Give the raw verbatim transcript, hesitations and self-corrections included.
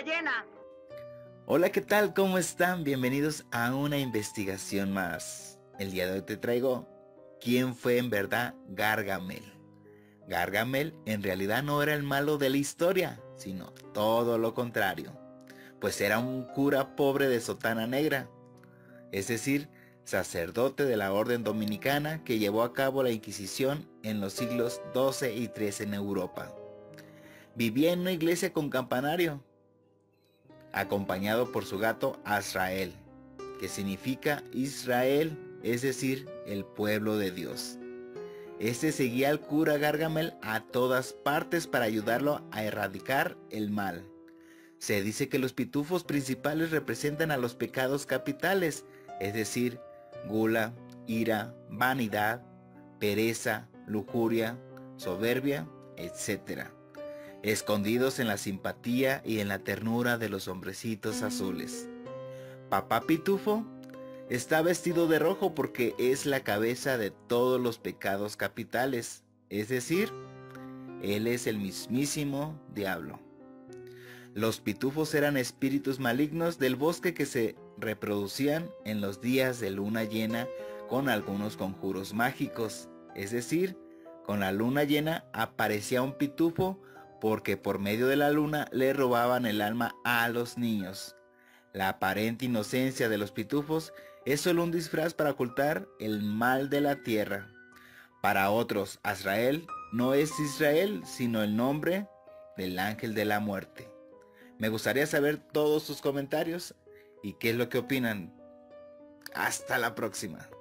llena. Hola, ¿qué tal? ¿Cómo están? Bienvenidos a una investigación más. El día de hoy te traigo ¿quién fue en verdad Gargamel? Gargamel en realidad no era el malo de la historia, sino todo lo contrario, pues era un cura pobre de sotana negra, es decir, sacerdote de la orden dominicana que llevó a cabo la Inquisición en los siglos doce y trece en Europa. Vivía en una iglesia con campanario, acompañado por su gato Azrael, que significa Israel, es decir, el pueblo de Dios. Este seguía al cura Gargamel a todas partes para ayudarlo a erradicar el mal. Se dice que los pitufos principales representan a los pecados capitales, es decir, gula, ira, vanidad, pereza, lujuria, soberbia, etcétera, escondidos en la simpatía y en la ternura de los hombrecitos azules. Papá Pitufo está vestido de rojo porque es la cabeza de todos los pecados capitales, es decir, él es el mismísimo diablo. Los pitufos eran espíritus malignos del bosque que se reproducían en los días de luna llena con algunos conjuros mágicos, es decir, con la luna llena aparecía un pitufo porque por medio de la luna le robaban el alma a los niños. La aparente inocencia de los pitufos es solo un disfraz para ocultar el mal de la tierra. Para otros, Azrael no es Israel, sino el nombre del ángel de la muerte. Me gustaría saber todos sus comentarios y qué es lo que opinan. Hasta la próxima.